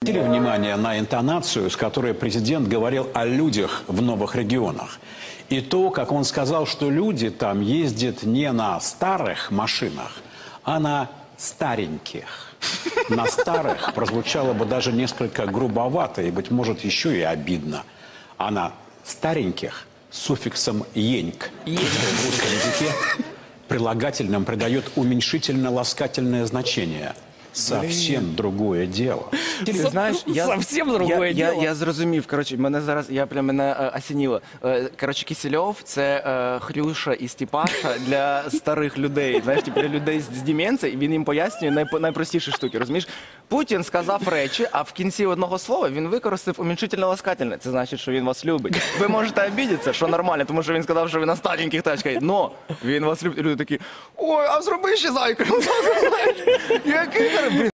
Обратили внимание на интонацию, с которой президент говорил о людях в новых регионах. И то, как он сказал, что люди там ездят не на старых машинах, а на стареньких. На старых прозвучало бы даже несколько грубовато и, быть может, еще и обидно. А на стареньких с суффиксом «еньк», что в русском языке прилагательным придает уменьшительно-ласкательное значение. Совсем другое дело. Ти знаєш, Совсем другое дело. Я зрозумів, коротше, мене зараз, мене осініло. Коротше, Кисельов – це Хрюша і Степаша для старих людей, знаєш, типу, для людей з деменцією, і він їм пояснює найпростіші штуки, розумієш? Путін сказав речі, а в кінці одного слова він використав уміншительно-ласкательне. Це значить, що він вас любить. Ви можете обідатися, що нормально, тому що він сказав, що ви на стареньких тачках. Но він вас любить. І люди такі, ой, а зроби ще зайку. Який